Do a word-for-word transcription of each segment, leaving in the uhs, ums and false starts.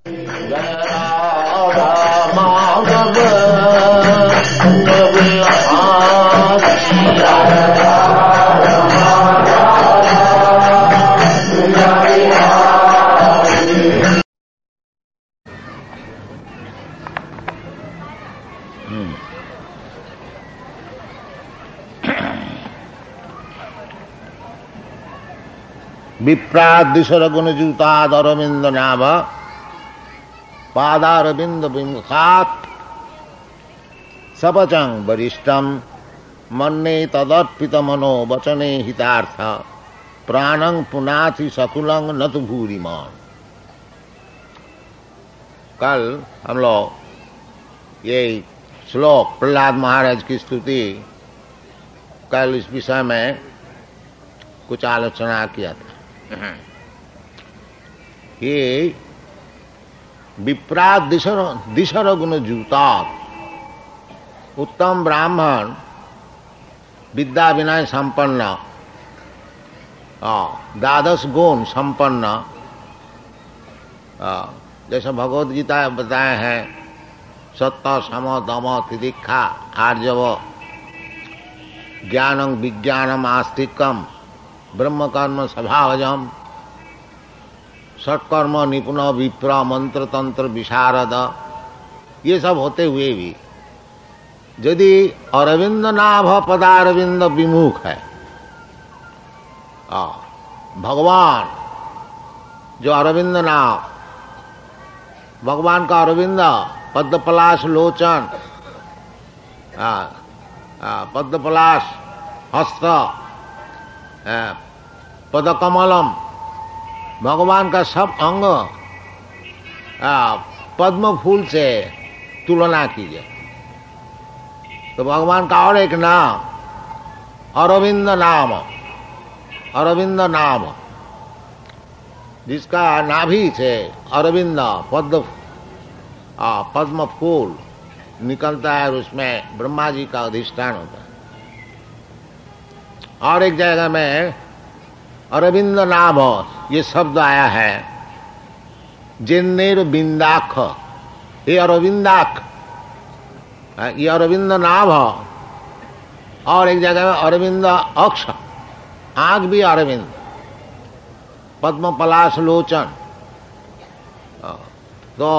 विप्रादिशर गुण जूताद अरविंद नाभ पादारविंद विमुखात सपचंग वरिष्ठम मन्ने तदर्पित मनो वचने हितार्थ प्राणं पुनाथि सकुलंग न तो भूरिमान। कल हम लोग ये श्लोक प्रहलाद महाराज की स्तुति कल इस विषय में कुछ आलोचना किया था। ये विप्रात दिशर दिशर गुण जूता उत्तम ब्राह्मण विद्या विनय संपन्न द्वादश गुण संपन्न, जैसे भगवत गीता बताए हैं सत्य सम दम तितिक्षा आर्जव ज्ञानं विज्ञानम आस्तिकम ब्रह्म कर्म स्वभावजम सत्कर्म निपुण विप्र मंत्र तंत्र विशारद, ये सब होते हुए भी यदि अरविंद नाभ पदारविंद विमुख है, आ, भगवान जो अरविंद नाभ, भगवान का अरविंद पद्मपलाश लोचन, पद्मपलाश हस्त, पदकमलम, भगवान का सब अंग पद्म फूल से तुलना कीजिए तो भगवान का और एक नाम अरविंद नाम, अरविंद नाम, जिसका नाभि से अरविंद पद्म पद्म फूल निकलता है और उसमें ब्रह्मा जी का अधिष्ठान होता है। और एक जगह में अरविंद नाभ ये शब्द आया है जिन्नेर बिंदाख, ये अरविंदाख, ये अरविंद नाभ। और एक जगह में अरविंद अक्ष, आंख भी अरविंद, पद्म पलाश लोचन। तो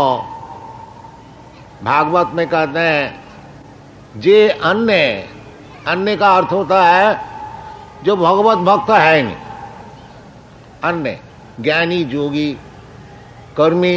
भागवत में कहते हैं जे अन्य, अन्य का अर्थ होता है जो भगवत भक्त है नहीं, अन्य ज्ञानी जोगी कर्मी।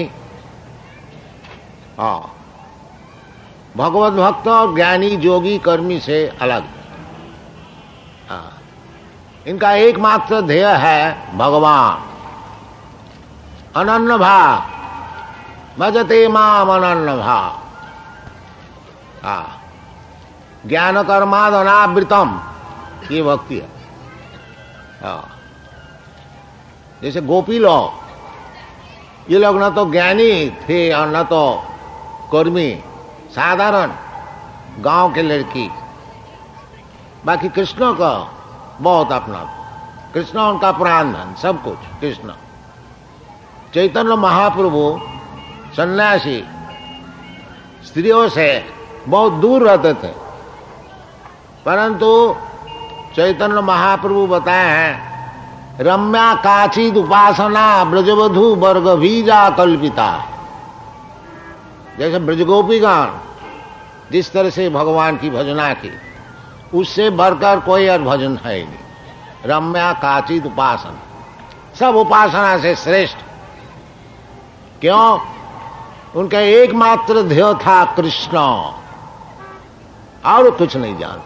हाँ, भगवत भक्त और ज्ञानी जोगी कर्मी से अलग। हाँ, इनका एकमात्र ध्येय है भगवान। अनन्य भाव भजते माम अनन्य भाव। हाँ, ज्ञान कर्माद अनावृतम, ये भक्ति है। हाँ, जैसे गोपी लोग, ये लोग न तो ज्ञानी थे और न तो कर्मी, साधारण गांव के लड़की। बाकी कृष्ण का बहुत अपना, कृष्ण उनका प्राण धन, सब कुछ कृष्ण। चैतन्य महाप्रभु सन्यासी स्त्रियों से बहुत दूर रहते थे, परंतु चैतन्य महाप्रभु बताए हैं रम्या काचिद उपासना ब्रजवधु वर्ग बीजा कल्पिता। जैसे ब्रजगोपीगण जिस तरह से भगवान की भजना की, उससे बढ़कर कोई और भजन है ही नहीं। रम्या काचिद उपासना, सब उपासना से श्रेष्ठ। क्यों? उनका एकमात्र ध्येय था कृष्ण, और कुछ नहीं जानते।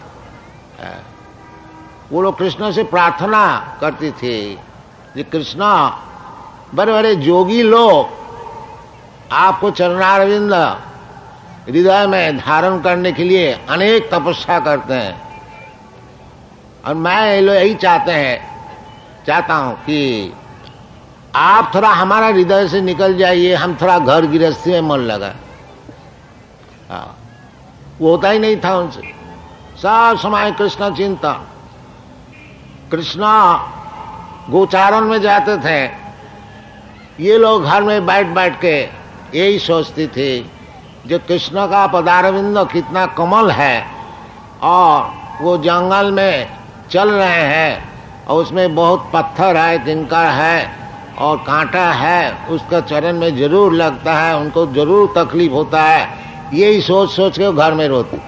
वो लोग कृष्ण से प्रार्थना करती थी कि कृष्ण, बड़े बड़े जोगी लोग आपको चरणारविंद हृदय में धारण करने के लिए अनेक तपस्या करते हैं, और मैं यही चाहते हैं चाहता हूं कि आप थोड़ा हमारा हृदय से निकल जाइए, हम थोड़ा घर गृहस्थी में मन लगा। हाँ, वो होता ही नहीं था उनसे। सब समय कृष्ण चिंता। कृष्ण गोचारण में जाते थे, ये लोग घर में बैठ बैठ के यही सोचती थी जो कृष्ण का पदारविंद कितना कमल है और वो जंगल में चल रहे हैं और उसमें बहुत पत्थर है, कंकड़ है और कांटा है, उसका चरण में जरूर लगता है, उनको जरूर तकलीफ होता है, यही सोच सोच के घर में रोती।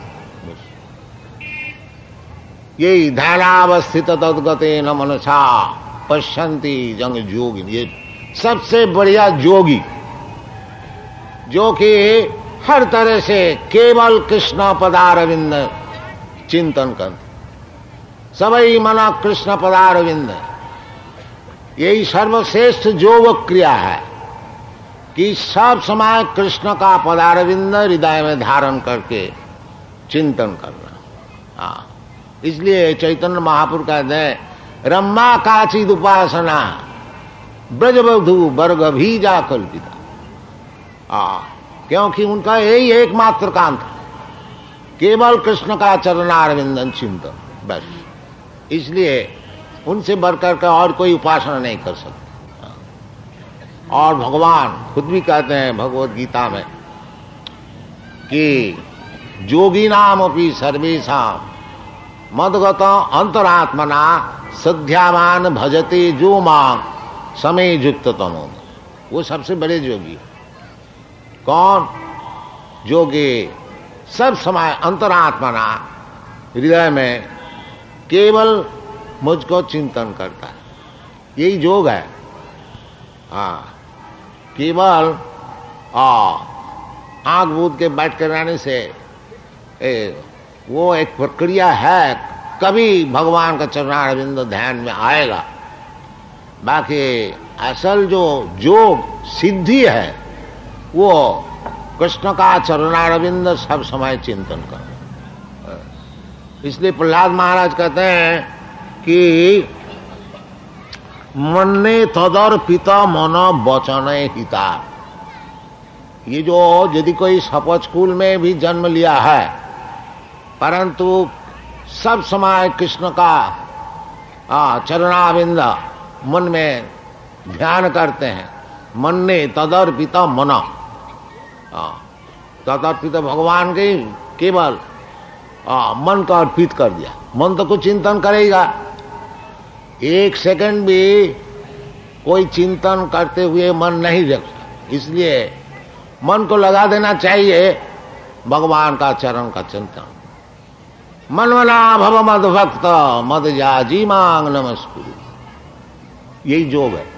यही ध्यानावस्थित तद्गते न मनसा पश्यन्ति जंग जोगी, ये सबसे बढ़िया जोगी जो कि हर तरह से केवल कृष्ण पदारविंद चिंतन करते, सबई मना कृष्ण पदारविंद। यही सर्वश्रेष्ठ योग क्रिया है कि सब समय कृष्ण का पदारविंद हृदय में धारण करके चिंतन करना। हाँ, इसलिए चैतन्य महापुरुष कहते हैं रम्मा काचिद उपासना ब्रजबधु वर्ग भी जा कल्पिता। हाँ, क्योंकि उनका यही एकमात्र काम था, केवल कृष्ण का चरणारविंदन चिंतन, बस। इसलिए उनसे बढ़कर के और कोई उपासना नहीं कर सकते। और भगवान खुद भी कहते हैं भगवत गीता में कि जोगी नाम अपनी सर्वेशा मदगत अंतरात्मना सध्यावान भजते जो मां समय युक्त तनो, वो सबसे बड़े जोगी। कौन? जोगी सब समय अंतरात्मना हृदय में केवल मुझको चिंतन करता है, यही योग है। हाँ, केवल आंख बूंद के बैठ कर रहने से ए, वो एक प्रक्रिया है, कभी भगवान का चरणारविंद ध्यान में आएगा। बाकी असल जो योग सिद्धि है वो कृष्ण का चरणारविंद सब समय चिंतन कर। इसलिए प्रहलाद महाराज कहते हैं कि मन्ने तदर्पिता मन वचन हिता। ये जो यदि कोई सपच स्कूल में भी जन्म लिया है परंतु सब समय कृष्ण का चरणारविंद मन में ध्यान करते हैं, मन्ने तदर्पिता मन, तदर्पित भगवान के केवल आ, मन का अर्पित कर दिया। मन तो कुछ चिंतन करेगा, एक सेकंड भी कोई चिंतन करते हुए मन नहीं रखता। इसलिए मन को लगा देना चाहिए भगवान का चरण का चिंतन। मनमना भव मद भक्त मद जाजी मांग नमस्कुरु, यही जोग है।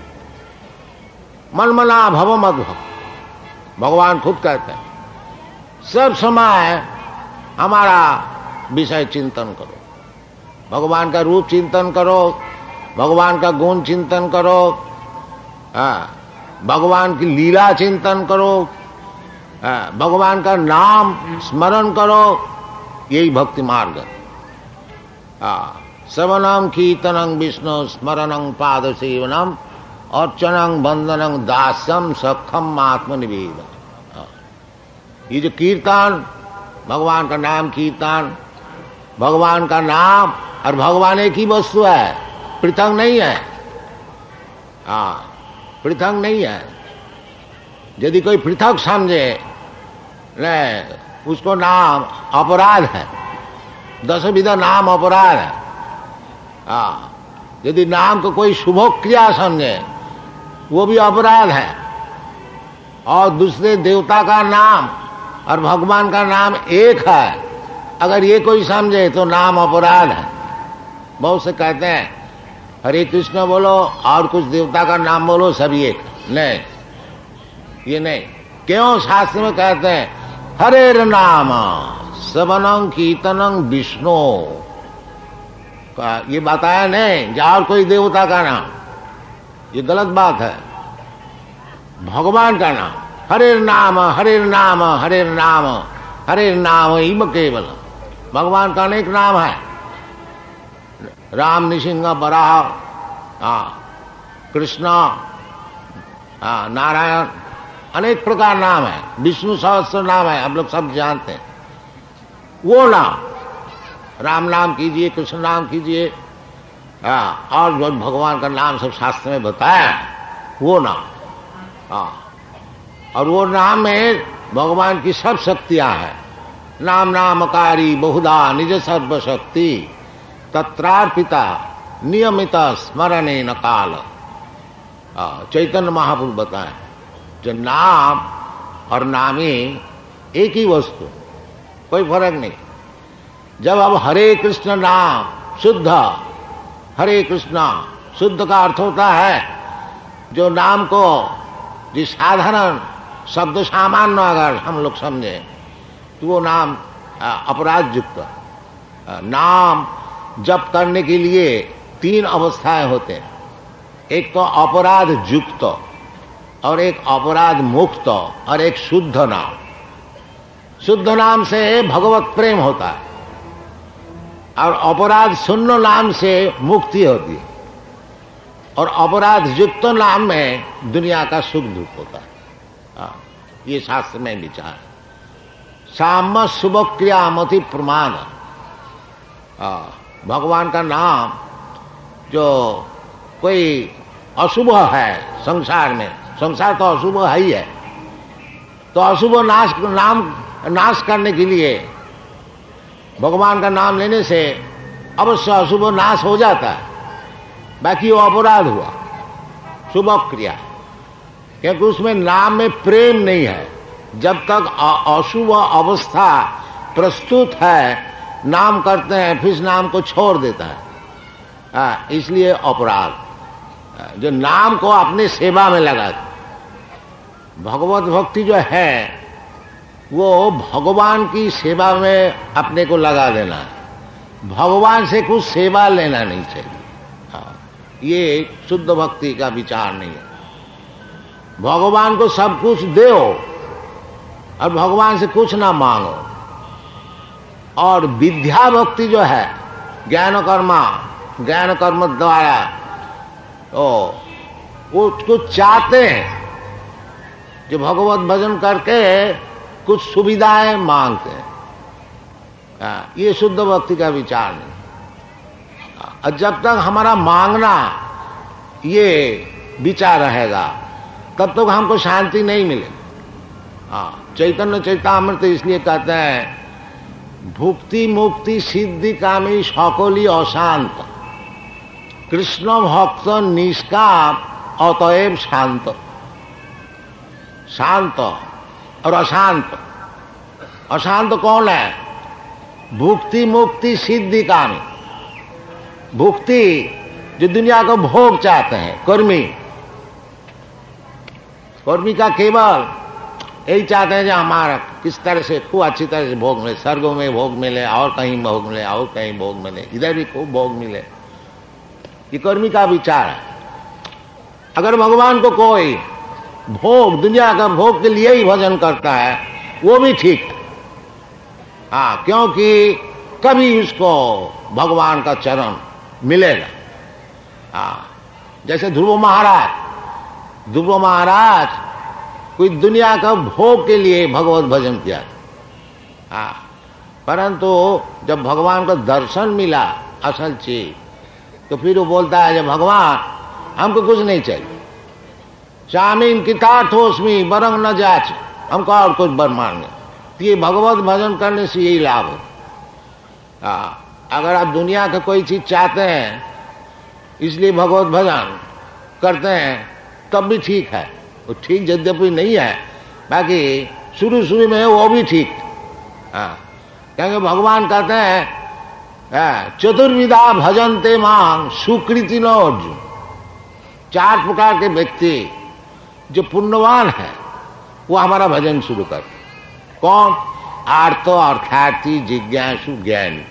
मनमना भव मद भक्त, भगवान खुद कहते हैं सब समय हमारा विषय चिंतन करो, भगवान का रूप चिंतन करो, भगवान का गुण चिंतन करो, हाँ, भगवान की लीला चिंतन करो, हाँ, भगवान का नाम स्मरण करो, यही भक्ति मार्ग है। हाँ, श्रवणं कीर्तनं विष्णु स्मरणं पाद सेवनम अर्चनं वंदनं दास्यम सखम आत्मनिवेदन। ये जो कीर्तन, भगवान का नाम कीर्तन, भगवान का नाम और भगवान एक ही वस्तु है, पृथक नहीं है। हाँ, पृथक नहीं है। यदि कोई पृथक समझे नहीं, उसको नाम अपराध है, दस विधा नाम अपराध है। हाँ, यदि नाम को कोई शुभ क्रिया समझे वो भी अपराध है। और दूसरे देवता का नाम और भगवान का नाम एक है, अगर ये कोई समझे तो नाम अपराध है। बहुत से कहते हैं हरे कृष्ण बोलो और कुछ देवता का नाम बोलो, सभी एक। नहीं, ये नहीं। क्यों? शास्त्र में कहते हैं हरे नाम श्रवणं कीर्तनं विष्णु का, ये बताया नहीं और कोई देवता का नाम, ये गलत बात है। भगवान का नाम, हरे नाम हरे नाम हरे नाम हरे नाम इम केवल। भगवान का अनेक नाम है, राम, नृसिंह, बराह, हाँ, कृष्ण, हाँ, नारायण, अनेक प्रकार नाम है। विष्णु सहस्त्र नाम है, आप लोग सब जानते हैं। वो नाम, राम नाम कीजिए, कृष्ण नाम कीजिए, हाँ, और जो भगवान का नाम सब शास्त्र में बताया वो नाम, हाँ, और वो नाम में भगवान की सब शक्तियां हैं। नाम नामकारी बहुधा निज सर्वशक्ति तत्रार्पिता नियमित स्मरणे न काल। चैतन्य महापुरुष बताएं, जो नाम और नामी एक ही वस्तु, कोई फर्क नहीं। जब अब हरे कृष्ण नाम शुद्ध, हरे कृष्ण शुद्ध का अर्थ होता है जो नाम को जिस साधारण शब्द सामान्य अगर हम लोग समझे तो वो नाम अपराध युक्त। नाम जप करने के लिए तीन अवस्थाएं होते हैं, एक तो अपराध युक्त और एक अपराध मुक्त और एक शुद्ध नाम। शुद्ध नाम से भगवत प्रेम होता है और अपराध शून्य नाम से मुक्ति होती है, और अपराध युक्त नाम में दुनिया का सुख दुख होता है। आ, ये शास्त्र में विचार। साम शुभ क्रियामति प्रमाण। भगवान का नाम जो कोई अशुभ है संसार में, संसार तो अशुभ है ही है, तो अशुभ नाश नाम नाश करने के लिए भगवान का नाम लेने से अवश्य अशुभ नाश हो जाता है। बाकी वो अपराध हुआ शुभ क्रिया, क्योंकि उसमें नाम में प्रेम नहीं है। जब तक अशुभ अवस्था प्रस्तुत है नाम करते हैं, फिर इस नाम को छोड़ देता है। आ, इसलिए अपराध। जो नाम को अपने सेवा में लगा, भगवत भक्ति जो है वो भगवान की सेवा में अपने को लगा देना है, भगवान से कुछ सेवा लेना नहीं चाहिए। हाँ, ये शुद्ध भक्ति का विचार नहीं है। भगवान को सब कुछ दो और भगवान से कुछ ना मांगो। और विद्या भक्ति जो है ज्ञान कर्मा ज्ञान कर्म द्वारा ओ वो कुछ चाहते हैं, जो भगवत भजन करके कुछ सुविधाएं मांगते हैं। आ, ये शुद्ध भक्ति का विचार नहीं। और जब तक हमारा मांगना ये विचार रहेगा तब तक हमको शांति नहीं मिलेगी। हाँ, चैतन्य चैतामृत इसलिए कहते हैं भुक्ति मुक्ति सिद्धि कामी सकली अशांत, कृष्ण भक्त निष्काम अतएव शांत। शांत और अशांत, अशांत कौन है? भुक्ति मुक्ति सिद्धि कामी। भुक्ति जो दुनिया को भोग चाहते हैं, कर्मी कर्मी का केवल यही चाहते हैं जो हमारा किस तरह से खूब अच्छी तरह से भोग मिले, स्वर्गों में भोग मिले और कहीं भोग मिले और कहीं भोग मिले, इधर भी खूब भोग मिले। ये कर्मी का विचार है। अगर भगवान को कोई भोग दुनिया का भोग के लिए ही भजन करता है वो भी ठीक। हाँ, क्योंकि कभी उसको भगवान का चरण मिलेगा। हाँ, जैसे ध्रुव महाराज ध्रुव महाराज कोई दुनिया का भोग के लिए भगवत भजन किया। हाँ, परंतु जब भगवान का दर्शन मिला असल चीज, तो फिर वो बोलता है जब भगवान हमको कुछ नहीं चाहिए, शामीन कितार्थोस्मी बरंग न जाच, हमको और कुछ बर मांगे। तो ये भगवत भजन करने से यही लाभ है। हाँ, अगर आप दुनिया का कोई चीज चाहते हैं इसलिए भगवत भजन करते हैं तब भी ठीक है, वो ठीक यद्यपि नहीं है, बाकी शुरू शुरू में वो भी ठीक। हाँ, क्योंकि भगवान कहते हैं चतुर्विधा भजनते मांग सुकृति न अर्जुन। चार प्रकार के व्यक्ति जो पुण्यवान है वो हमारा भजन शुरू कर। कौन? आर्त अर्थार्थी जिज्ञासु ज्ञानी।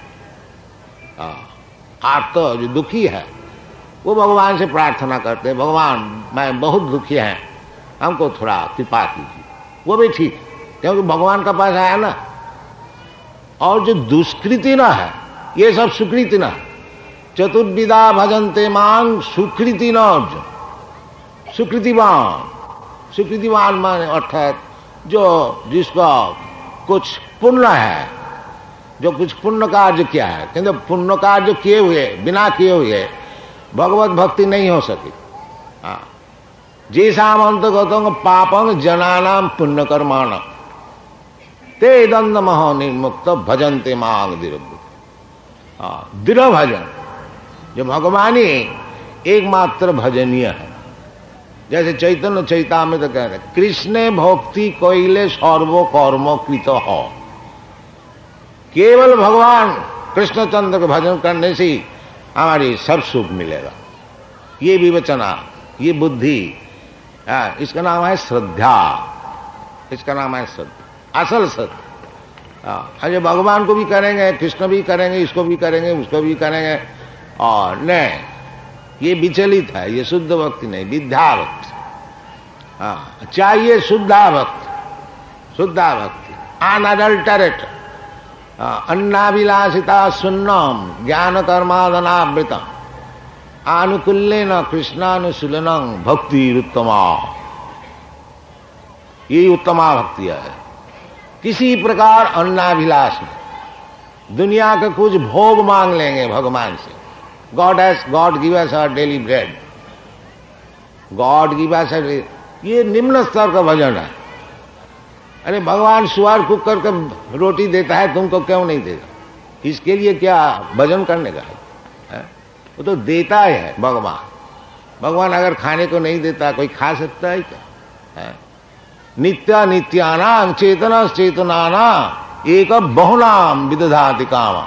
आर्त जो दुखी है वो भगवान से प्रार्थना करते हैं, भगवान मैं बहुत दुखी है, हमको थोड़ा कृपा कीजिए। वो भी ठीक, क्योंकि भगवान का पास आया ना। और जो दुष्कृति ना है ये सब सुकृति ना। चतुर्विधा भजनते मांग सुकृति न अर्जुन। सुकृतिवान, सुकृतिवान माने अर्थात जो जिसका कुछ पुण्य है, जो कुछ पुण्य कार्य किया है, किंतु पुण्य कार्य किए हुए बिना किए हुए भगवत भक्ति नहीं हो सकी। हाँ, जैसाम अंतगतों पापं जनानाम पुण्य कर्माण ते दंड महो निर्मुक्त भजन्ते मांग दृढ़। दृढ़ भजन जो भगवानी एकमात्र भजनीय है। जैसे चैतन्य चैतामृत कह रहे कृष्ण भक्ति कोइले सर्व कर्म कृत हो। केवल भगवान कृष्णचंद्र का भजन करने से ही हमारी सब सुख मिलेगा। ये विवेचना, ये बुद्धि, इसका नाम है श्रद्धा। इसका नाम है श्रद्धा, असल श्रद्धा। अरे भगवान को भी करेंगे, कृष्ण भी करेंगे, इसको भी करेंगे, उसको भी करेंगे, और नहीं, ये विचलित है। ये शुद्ध भक्ति नहीं, विद्या भक्ति। हाँ, चाहिए शुद्धा भक्ति, शुद्धा भक्ति अनअडल्टरेट, अन्नाभिलाषिता सुन्नम ज्ञान कर्मादनावृतम आनुकूल्येन कृष्णानुशीलनं भक्ति उत्तमा। ये उत्तमा भक्ति है। किसी प्रकार अन्नाभिलाष में दुनिया का कुछ भोग मांग लेंगे भगवान से। God has God give us our daily bread, God give us, ये निम्न स्तर का भजन है। अरे भगवान सुअर कुक करके रोटी देता है, तुमको क्यों नहीं देगा? इसके लिए क्या भजन करने का है? वो तो देता है भगवान। भगवान अगर खाने को नहीं देता, कोई खा सकता है क्या? है? नित्या नित्यानां चेतना चेतनाना एक बहुनाम विदधाति कामा।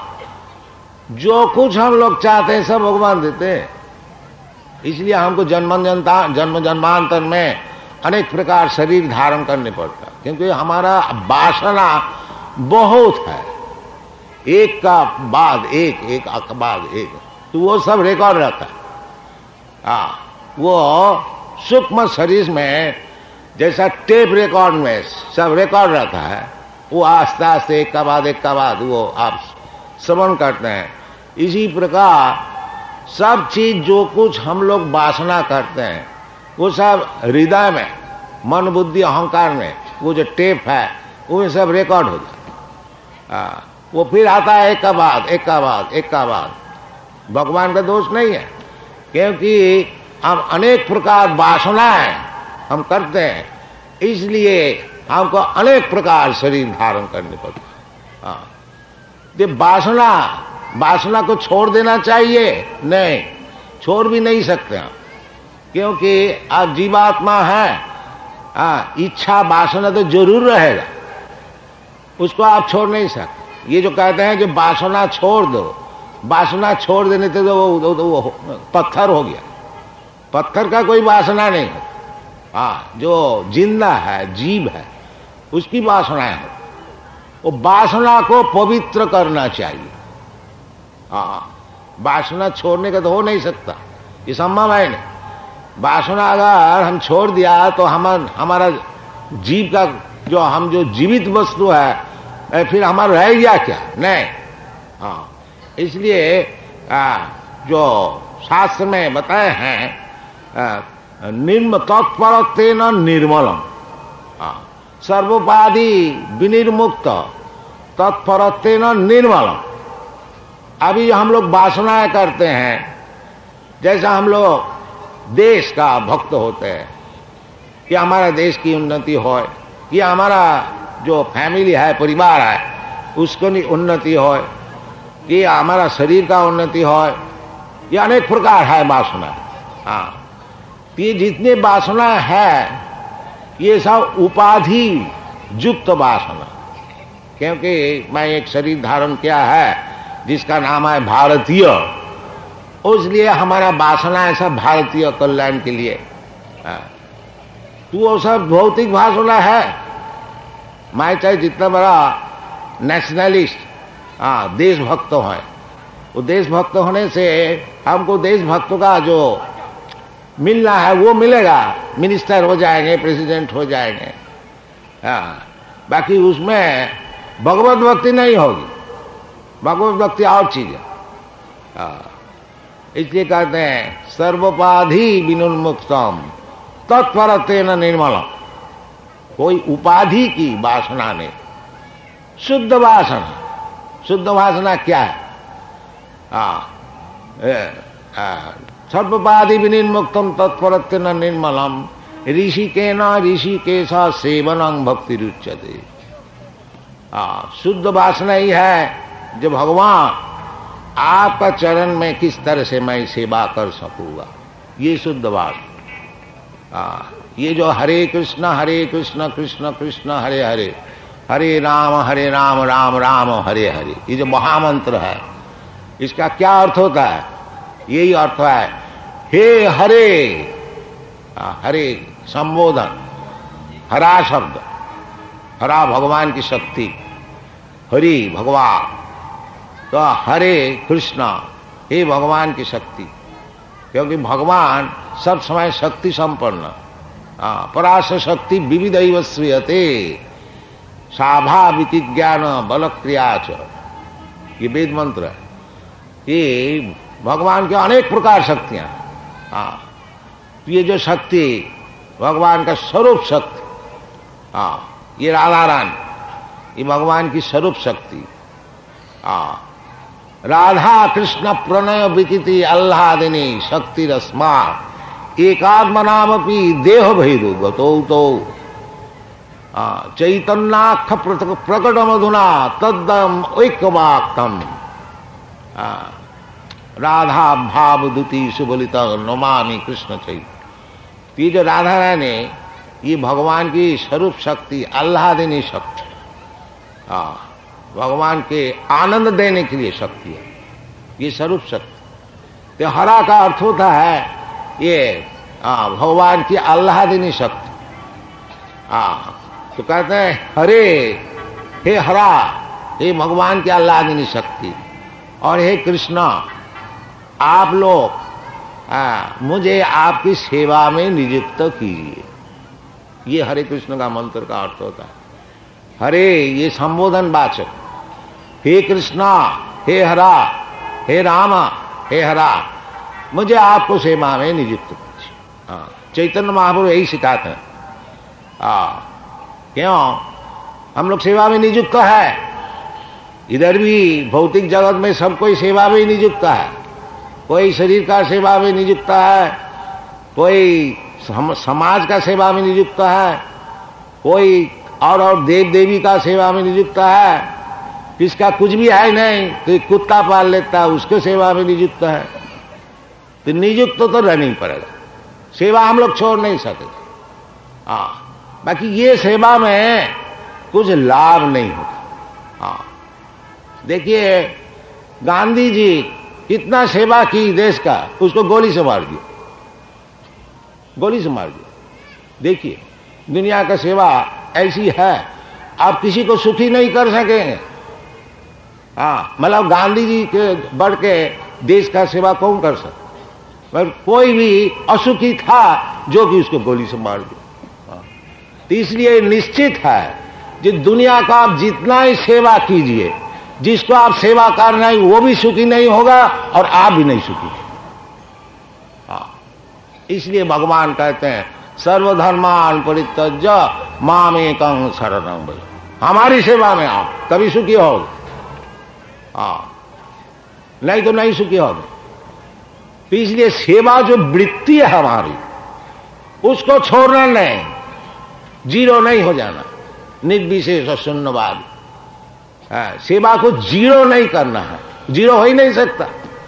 जो कुछ हम लोग चाहते हैं सब भगवान देते हैं। इसलिए हमको जन्म जनता जन्म जन्मांतर में अनेक प्रकार शरीर धारण करने पड़ता, क्योंकि हमारा वासना बहुत है। एक का बाद एक, एक का बाद एक, तो वो सब रिकॉर्ड रहता है। हाँ, वो सूक्ष्म शरीर में जैसा टेप रिकॉर्ड में सब रिकॉर्ड रहता है, वो आस्ते आस्ते एक का बाद एक का बाद वो आप श्रवण करते हैं। इसी प्रकार सब चीज जो कुछ हम लोग वासना करते हैं वो सब हृदय में, मन बुद्धि अहंकार में, वो जो टेप है वो सब रिकॉर्ड हो जाता है। वो फिर आता है एक का बाद एक का बाद एक का बाद। भगवान का दोष नहीं है, क्योंकि हम अनेक प्रकार वासनाएं हम करते हैं, इसलिए हमको अनेक प्रकार शरीर धारण करने पड़ता है। ये वासना वासना को छोड़ देना चाहिए? नहीं, छोड़ भी नहीं सकते हम, क्योंकि आप जीवात्मा हैं। हाँ, इच्छा वासना तो जरूर रहेगा, उसको आप छोड़ नहीं सकते। ये जो कहते हैं कि वासना छोड़ दो, वासना छोड़ देने से तो वो, वो, वो पत्थर हो गया। पत्थर का कोई वासना नहीं है। हाँ, जो जिंदा है, जीव है, उसकी वासनाएं हो। वो वासना को पवित्र करना चाहिए। हाँ, वासना छोड़ने का तो हो नहीं सकता, ये संभव है नहीं। वासना अगर हम छोड़ दिया तो हम हमारा जीव का जो हम जो जीवित वस्तु है फिर हमारा रह गया क्या? नहीं। हाँ, इसलिए जो शास्त्र में बताए हैं निर्म तत्परत्वेन निर्मलम, सर्वोपाधि विनिर्मुक्त तत्परत्वेन निर्मलम। अभी हम लोग वासनाएं करते हैं, जैसा हम लोग देश का भक्त होते हैं कि हमारा देश की उन्नति हो, कि हमारा जो फैमिली है, परिवार है, उसको उन्नति हो, कि हमारा शरीर का उन्नति हो। ये अनेक प्रकार है वासना। हाँ, ये जितने वासना है ये सब उपाधि युक्त वासना, क्योंकि मैं एक शरीर धारण किया है जिसका नाम है भारतीय, इसलिए हमारा वासना है सब भारतीय कल्याण के लिए। तो वो सब भौतिक वासना है। मैं चाहे जितना बड़ा नेशनलिस्ट, हाँ, देशभक्त है, वो देशभक्त होने से हमको देशभक्तों का जो मिलना है वो मिलेगा, मिनिस्टर हो जाएंगे, प्रेसिडेंट हो जाएंगे। हाँ, बाकी उसमें भगवत भक्ति नहीं होगी। भगवत भक्ति और चीज है। हाँ, इसलिए कहते हैं सर्वोपाधि विनुन्मुक्तम तत्परत्वेन निर्मलम। कोई उपाधि की वासना नहीं, शुद्ध वासना। शुद्ध वासना क्या है? सर्वोपाधि विनिर्मुक्तम तत्परत्वेन निर्मलम ऋषि के न ऋषि के सा सेवनंग भक्ति रुच्यते। हाँ, शुद्ध वासना ही है जो भगवान आपका चरण में किस तरह से मैं सेवा कर सकूंगा, ये शुद्ध वासना। हाँ, ये जो हरे कृष्ण हरे कृष्ण कृष्ण कृष्ण हरे हरे, हरे राम हरे राम राम राम हरे हरे, ये जो महामंत्र है, इसका क्या अर्थ होता है? यही अर्थ है, हे हरे। हरे संबोधन, हरा शब्द, हरा भगवान की शक्ति, हरि भगवान, तो हरे कृष्ण, हे भगवान की शक्ति, क्योंकि भगवान सब समय शक्ति संपन्न। पराश शक्ति विविध श्रियते साभा विज्ञान बल क्रियाच, ये वेद मंत्र है। ये भगवान के अनेक प्रकार शक्तियां। हाँ, ये जो शक्ति भगवान का स्वरूप शक्ति, हाँ, ये राधा रानी, ये भगवान की स्वरूप शक्ति। हाँ, राधा कृष्ण प्रणय विकिति आह्लादिनी शक्ति रस्मा एकात्मनामपि देह भैरु गतो तो चैतन्याख प्रकट मधुना तद्दम ऐक्यवाक्तम। राधा भाव दुति सुबलित नमामि कृष्ण चैतन्य। ये जो राधा रानी, ये भगवान की स्वरूप शक्ति, आह्लादिनी शक्ति, हाँ, भगवान के आनंद देने के लिए शक्ति है, ये स्वरूप शक्ति। तो हरा का अर्थ होता है ये हाँ, भगवान की आह्लादिनी शक्ति। हाँ, तो कहते हैं हरे, हे हरा, हे भगवान की आह्लादिनी शक्ति, और हे कृष्ण, आप लोग आ, मुझे आपकी सेवा में नियुक्त कीजिए। ये हरे कृष्ण का मंत्र का अर्थ होता है। हरे ये संबोधन वाचक, हे कृष्णा, हे हरा, हे राम, हे हरा, मुझे आपको सेवा में नियुक्त कीजिए। हाँ, चैतन्य महाप्रभु यही सिखाते हैं। हाँ, क्यों हम लोग सेवा में नियुक्त है? इधर भी भौतिक जगत में सब कोई सेवा में नियुक्त है। कोई शरीर का सेवा में नियुक्त है, कोई समाज का सेवा में नियुक्त है, कोई और और देव देवी का सेवा में नियुक्त है। किसका कुछ भी है नहीं, तो कुत्ता पाल लेता है, उसके सेवा में नियुक्त है। तो नियुक्त तो रहना ही पड़ेगा, सेवा हम लोग छोड़ नहीं सकते। हाँ, बाकी ये सेवा में कुछ लाभ नहीं होता। हाँ, देखिए गांधी जी कितना सेवा की देश का, उसको गोली से मार दिया, गोली से मार दिया। देखिए दुनिया का सेवा ऐसी है, आप किसी को सुखी नहीं कर सकेंगे। हाँ, मतलब गांधी जी के बढ़ के देश का सेवा कौन कर सकता? पर कोई भी असुखी था जो कि उसको गोली से मार दिया। तो इसलिए निश्चित है कि दुनिया का आप जितना ही सेवा कीजिए, जिसको आप सेवा कर रहे हैं वो भी सुखी नहीं होगा और आप भी नहीं सुखी। हाँ, इसलिए भगवान कहते हैं सर्वधर्मान परित्यज्य मामेकं शरणं व्रज, हमारी सेवा में आओ तभी सुखी होगे। हाँ, नहीं तो नहीं सुखी होगे। तो इसलिए सेवा जो वृत्ति है हमारी, उसको छोड़ना नहीं, जीरो नहीं हो जाना। निर्विशेष शून्यवाद, सेवा को जीरो नहीं करना है, जीरो हो ही नहीं सकता।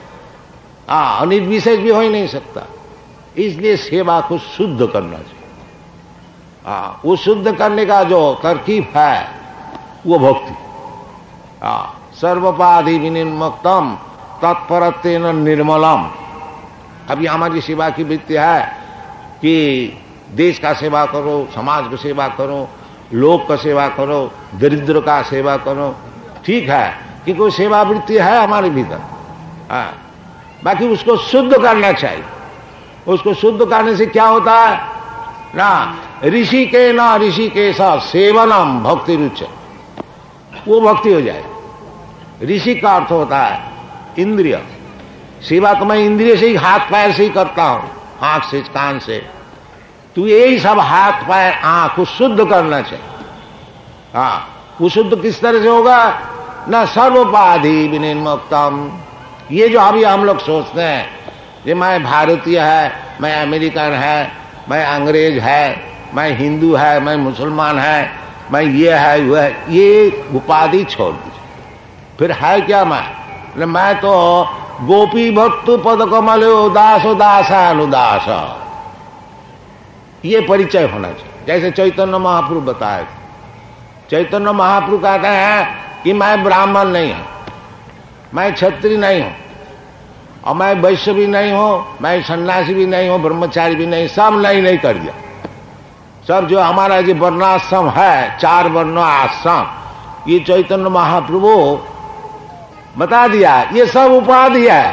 हाँ, निर्विशेष भी हो ही नहीं सकता। इसलिए सेवा को शुद्ध करना चाहिए। हाँ, वो शुद्ध करने का जो तरकीब है वो भक्ति। हाँ, सर्वपाधि विनिर्मुक्तम तत्परत्वेन निर्मलम। अभी हमारी सेवा की वृत्ति है कि देश का सेवा करो, समाज की सेवा करो, लोक का सेवा करो, दरिद्र का सेवा करो। ठीक है कि कोई सेवा वृत्ति है हमारे भीतर, हाँ, बाकी उसको शुद्ध करना चाहिए। उसको शुद्ध करने से क्या होता है ना, ऋषि के ना ऋषि के साथ सेवनम भक्ति रुचि, वो भक्ति हो जाए। ऋषि का अर्थ होता है इंद्रिय। सेवा तो मैं इंद्रिय से ही, हाथ पैर से ही करता हूं, आंख से, कान से। तो यही सब हाथ पैर आंख को शुद्ध करना चाहिए। हाँ, वो शुद्ध किस तरह से होगा ना, सर्वोपाधि विनिर्मुक्तम। ये जो अभी हम लोग सोचते हैं कि मैं भारतीय है, मैं अमेरिकन है, मैं अंग्रेज है, मैं हिंदू है, मैं मुसलमान है, मैं ये है वह है, ये उपाधि छोड़ दीजिए। फिर है क्या मैं? मैं तो गोपी भक्त पद कमल दास दास अनुदास, ये परिचय होना चाहिए। जैसे चैतन्य महाप्रभु बताए, चैतन्य महाप्रभु कहते हैं कि मैं ब्राह्मण नहीं हूं, मैं क्षत्रिय नहीं हूं, और मैं वैश्य भी नहीं हूं, मैं सन्यासी भी नहीं हूं, ब्रह्मचारी भी नहीं, सब नहीं नहीं कर दिया। सब जो हमारा जो वर्णाश्रम है, चार वर्ण आश्रम, ये चैतन्य महाप्रभु बता दिया, ये सब उपाधि है।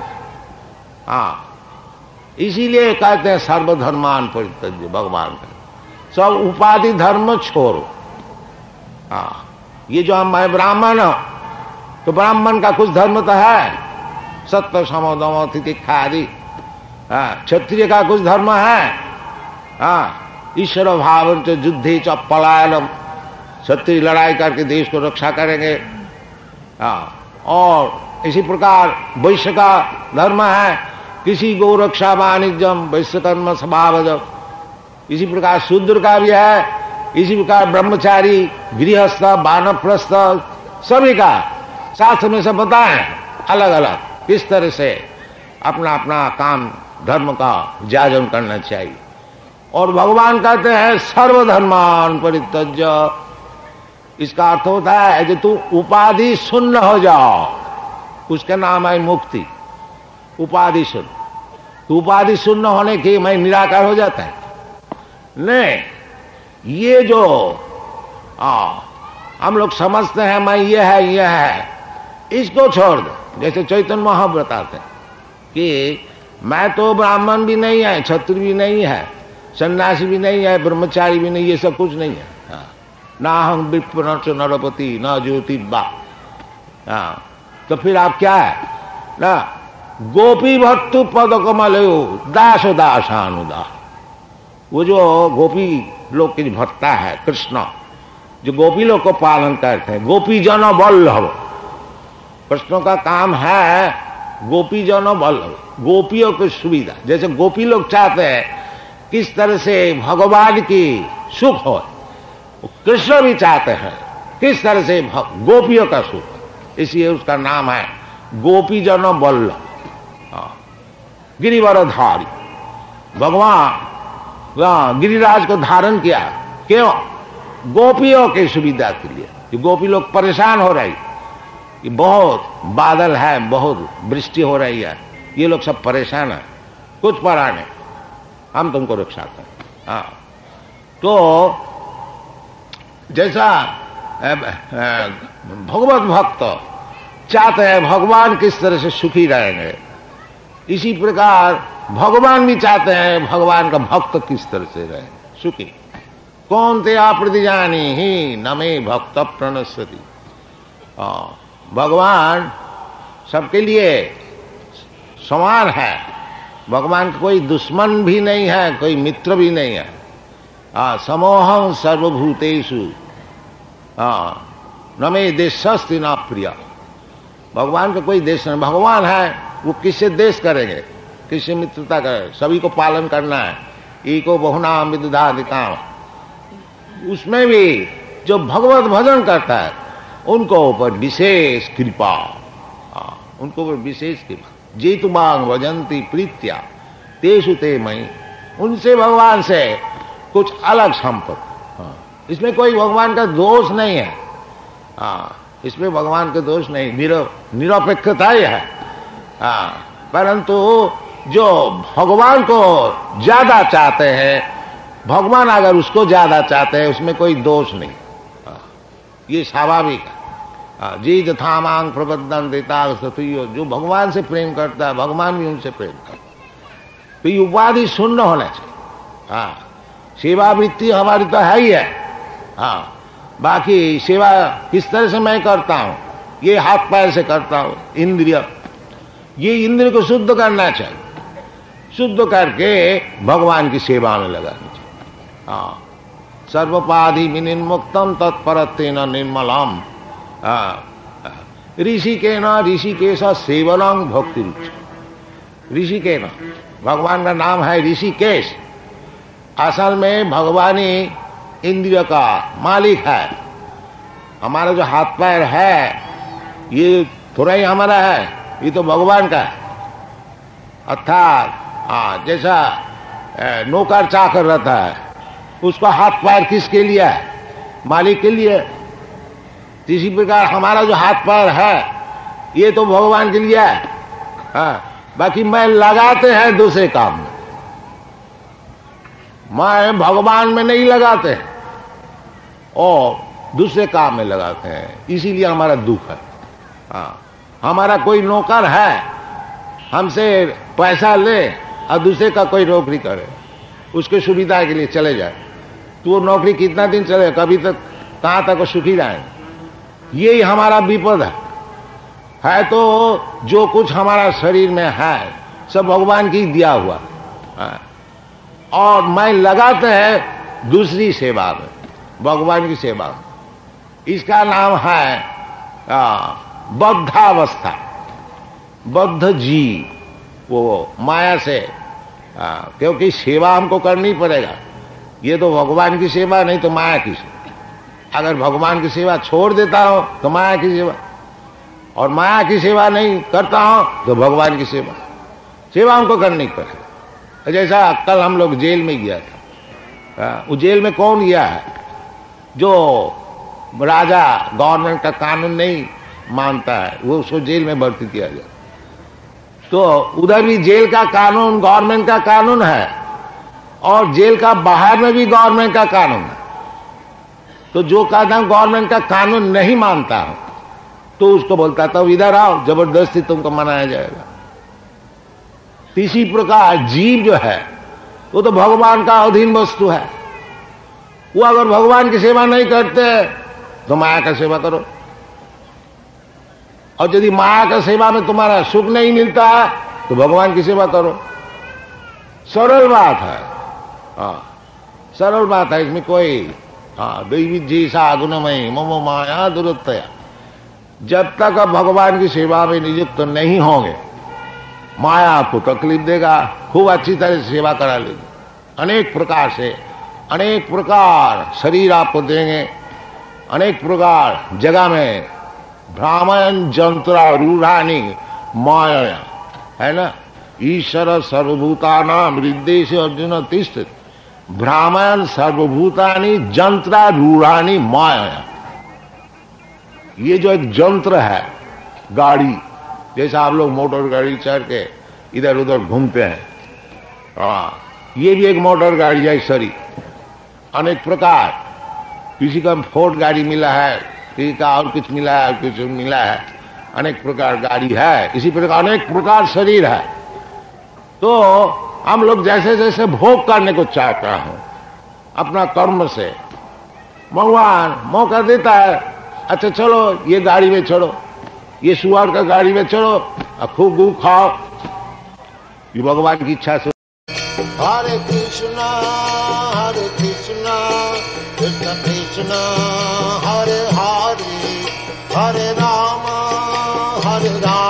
हाँ, इसीलिए कहते हैं सर्वधर्मान परित्यज्य, भगवान का सब उपाधि धर्म छोड़ो। हाँ, ये जो हम मैं ब्राह्मण हूं, तो ब्राह्मण का कुछ धर्म तो है, सत्य समोदम तितिक्षा आदि। हाँ, क्षत्रिय का कुछ धर्म है, हाँ, ईश्वर भाव युद्धे च पलायनम, क्षत्रिय लड़ाई करके देश को रक्षा करेंगे। हाँ, और इसी प्रकार वैश्य का धर्म है, किसी गो रक्षा वाणिज्यम वैश्य कर्म स्वभावज। इसी प्रकार शूद्र का भी है, इसी प्रकार ब्रह्मचारी, गृहस्थ, वानप्रस्थ, सभी का शास्त्र में सब बताए अलग अलग किस तरह से अपना अपना काम धर्म का जाजन करना चाहिए। और भगवान कहते हैं सर्वधर्मान परित्यज्य, इसका अर्थ होता है कि तू उपाधि शून्य हो जाओ, उसका नाम है मुक्ति। उपाधि शून्य, तो उपाधि शून्य होने के मैं निराकार हो जाता है नहीं। ये जो आ, हम लोग समझते हैं मैं ये है ये है, इसको छोड़ दो। जैसे चैतन्य महाप्रभु बताते हैं कि मैं तो ब्राह्मण भी नहीं है, क्षत्रिय भी नहीं है, सन्यासी भी नहीं है, ब्रह्मचारी भी नहीं, ये सब कुछ नहीं है। हाँ, ना हम विप्र न नरपति न ज्योतिर्बा। हाँ, तो फिर आप क्या है ना, गोपी भक्त पद कमल दास दासानुदास। वो जो गोपी लोग की भक्ता है कृष्ण, जो गोपी लोग को पालन करते हैं, गोपी जन वल्लभ, कृष्ण का काम है गोपी जन वल्लभ, गोपियों की सुविधा। जैसे गोपी लोग चाहते हैं किस तरह से भगवान की सुख हो, कृष्ण भी चाहते हैं किस तरह से गोपियों का सुख, इसलिए उसका नाम है गोपी जन वल्लभ। गिरिवरधारी भगवान गिरिराज को धारण किया, क्यों? गोपियों की सुविधा के लिए। ये गोपी लोग परेशान हो रही, ये बहुत बादल है, बहुत वृष्टि हो रही है, ये लोग सब परेशान है, कुछ परा नहीं, हम तुमको रक्षा करें। हाँ, तो जैसा भगवत भक्त चाहते हैं भगवान किस तरह से सुखी रहेंगे, इसी प्रकार भगवान भी चाहते हैं भगवान का भक्त किस तरह से रहे सुखी। कौन ते आप्रतिजानी ही नमे भक्त प्रणश्यति। भगवान सबके लिए समान है, भगवान का कोई दुश्मन भी नहीं है, कोई मित्र भी नहीं है। हाँ, समोहं सर्वभूतेषु नमे देशस्ति न प्रिया। भगवान का कोई देश नहीं, भगवान है वो किससे देश करेंगे, किससे मित्रता करें, सभी को पालन करना है। एको बहुनाम विदधादिकाम, उसमें भी जो भगवत भजन करता है उनको ऊपर विशेष कृपा, उनको ऊपर विशेष कृपा। जेतु मांग भजंती प्रीत्या तेषु ते मई, उनसे भगवान से कुछ अलग संपर्क। इसमें कोई भगवान का दोष नहीं है। हाँ, इसमें भगवान का दोष नहीं, निर निरपेक्षता ही है। हाँ, परंतु जो भगवान को ज्यादा चाहते हैं, भगवान अगर उसको ज्यादा चाहते हैं, उसमें कोई दोष नहीं। हाँ, ये स्वाभाविक है। हाँ, जी जथा मांग प्रबद्धन देता, जो भगवान से प्रेम करता है भगवान भी उनसे प्रेम करता है। तो ये उपाधि शून्य होना चाहिए। हाँ, सेवा वृत्ति हमारी तो है ही है। हाँ, बाकी सेवा किस तरह से मैं करता हूं, ये हाथ पैर से करता हूं, इंद्रिय, ये इंद्रिय को शुद्ध करना चाहिए, शुद्ध करके भगवान की सेवा में लगानी चाहिए। हाँ, सर्वपाधि विनिर्मुक्तम तत्परत्वेन निर्मलम। ऋषि के न ऋषिकेश सेवनम भक्ति रुचि। ऋषि के न, भगवान का नाम है ऋषिकेश, असल में भगवान ही इंद्रिय का मालिक है। हमारा जो हाथ पैर है ये थोड़ा ही हमारा है, ये तो भगवान का है। अर्थात हाँ, जैसा नौकर चाकर रहता है, उसका हाथ पैर किसके लिए है? मालिक के लिए। इसी प्रकार हमारा जो हाथ पैर है ये तो भगवान के लिए है। हाँ, बाकी मैं लगाते हैं दूसरे काम में, मैं भगवान में नहीं लगाते और दूसरे काम में लगाते हैं, इसीलिए हमारा दुख है। हाँ, हमारा कोई नौकर है, हमसे पैसा ले और दूसरे का कोई नौकरी करे, उसके सुविधा के लिए चले जाए, तो वो नौकरी कितना दिन चले, कभी तक कहां तक वो सुखी रहे। यही हमारा विपद है। है तो जो कुछ हमारा शरीर में है सब भगवान की दिया हुआ है, और मैं लगाते हैं दूसरी सेवा में, भगवान की सेवा में। इसका नाम है बद्धावस्था। बद्ध जीव वो माया से, आ, क्योंकि सेवा हमको करनी पड़ेगा। ये तो भगवान की सेवा नहीं तो माया की सेवा। अगर भगवान की सेवा छोड़ देता हूं तो माया की सेवा, और माया की सेवा नहीं करता हूं तो भगवान की सेवा। सेवा हमको करनी पड़ेगा। जैसा कल हम लोग जेल में गया था, वो जेल में कौन गया है? जो राजा गवर्नमेंट का कानून नहीं मानता है, वो उसको जेल में भर्ती किया जाए। तो उधर भी जेल का कानून गवर्नमेंट का कानून है, और जेल का बाहर में भी गवर्नमेंट का कानून है। तो जो कहता हूं गवर्नमेंट का कानून नहीं मानता हूं, तो उसको बोलता था इधर आओ, जबरदस्ती तुमको मनाया जाएगा। इसी प्रकार जीव जो है वो तो भगवान का अधीन वस्तु है। वो अगर भगवान की सेवा नहीं करते तो माया का सेवा करो, और यदि माया का सेवा में तुम्हारा सुख नहीं मिलता है तो भगवान की सेवा करो। सरल बात है। हाँ, सरल बात है, इसमें कोई हाँ देवी जी सा गुणमयी ममो माया दुरुत्तया। जब तक आप भगवान की सेवा में नियुक्त तो नहीं होंगे, माया आपको तकलीफ देगा, खूब अच्छी तरह से सेवा करा लेगी, अनेक प्रकार से, अनेक प्रकार शरीर आपको देंगे, अनेक प्रकार जगह में ब्राह्मण जंत्रा रूढ़ानी माया, है ना। ईश्वर सर्वभूतानां हृदय से अर्जुन तिष्ठति, ब्राह्मण सर्वभूतानि जंत्रा रूढ़ानी माया। ये जो एक जंत्र है, गाड़ी, जैसा आप लोग मोटर गाड़ी चढ़ के इधर उधर घूमते हैं, हाँ, ये भी एक मोटर गाड़ी है शरीर। अनेक प्रकार, किसी का फोर्ड गाड़ी मिला है, किसी का और कुछ मिला है, कुछ मिला है, अनेक प्रकार गाड़ी है। इसी प्रकार अनेक प्रकार शरीर है। तो हम लोग जैसे जैसे भोग करने को चाहता हूं अपना कर्म से, भगवान मौका देता है, अच्छा चलो ये गाड़ी में चढ़ो, ये सुअर का गाड़ी में चढ़ो, खूब गू खाओ, ये भगवान की इच्छा से। हरे कृष्णा हरे कृष्णा कृष्ण कृष्णा हरे हरे हरे राम हरे राम